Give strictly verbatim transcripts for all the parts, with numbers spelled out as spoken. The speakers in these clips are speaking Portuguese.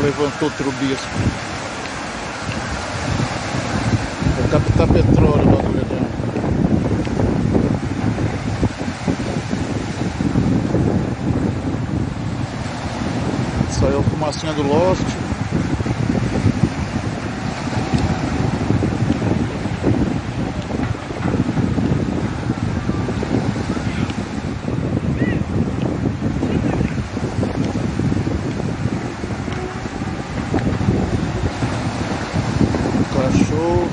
levantou trubias. Vou captar petróleo lá do Leão. Saiu a fumacinha do Lost. Cachorro.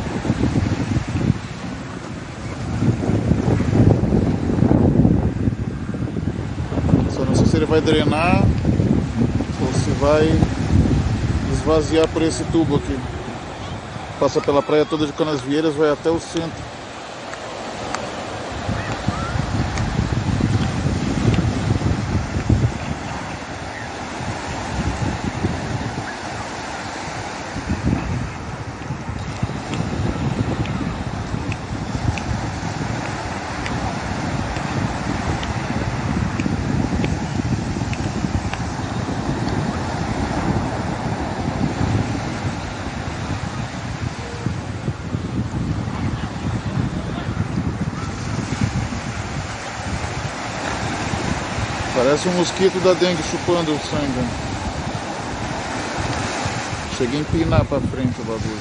Só não sei se ele vai drenar ou se vai esvaziar por esse tubo aqui. Passa pela praia toda de Canasvieiras, vai até o centro. Parece um mosquito da dengue chupando o sangue. Cheguei a empinar pra frente o bagulho.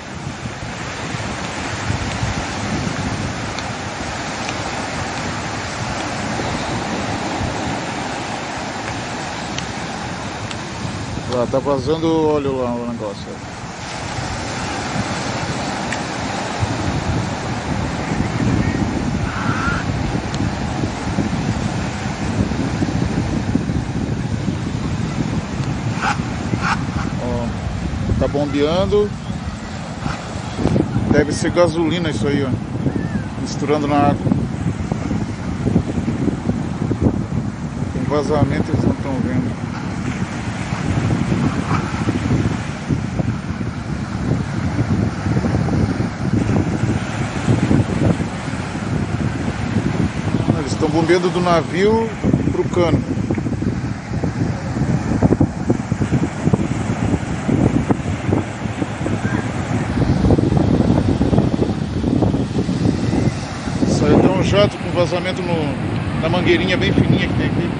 Lá, tá vazando óleo lá o negócio. Tá bombeando. Deve ser gasolina isso aí, ó. Misturando na água. Tem vazamento, eles não estão vendo. Eles estão bombeando do navio pro cano. Um jato com vazamento no, na mangueirinha bem fininha que tem aqui.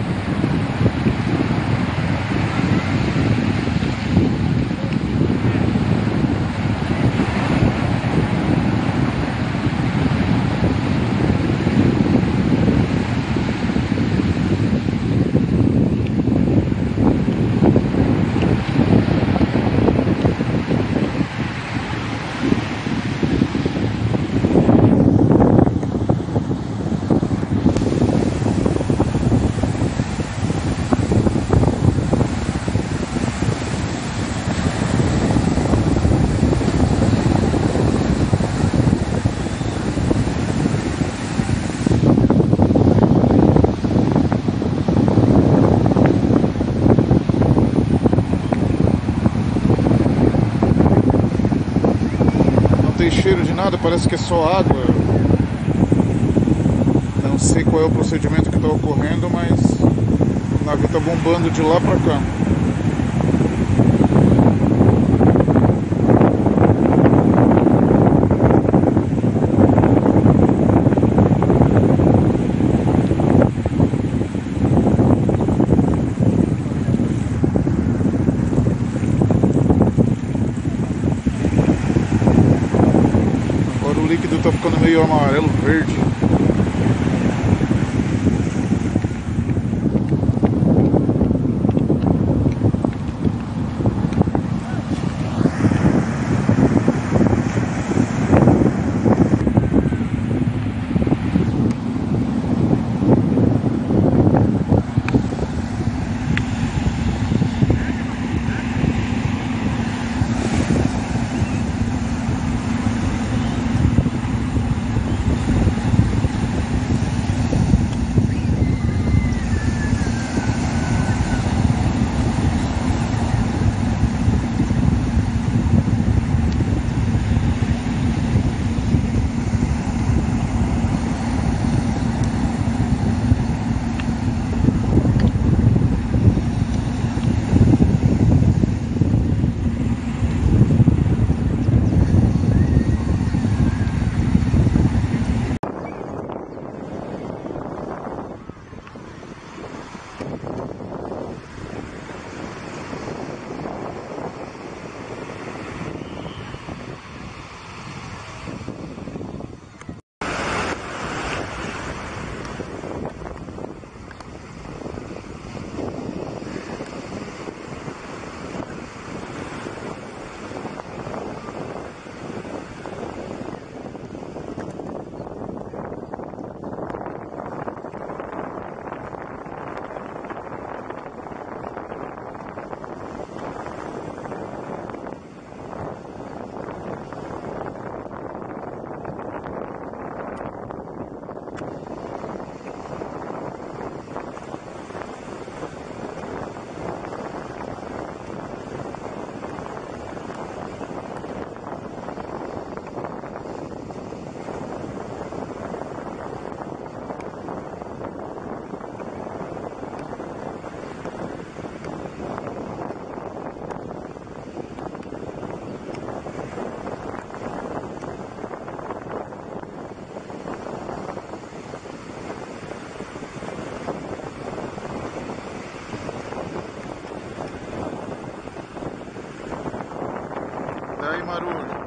Não tem cheiro de nada, parece que é só água. Não sei qual é o procedimento que está ocorrendo, mas o navio está bombando de lá para cá. O líquido tá ficando meio amarelo, verde. Marulho.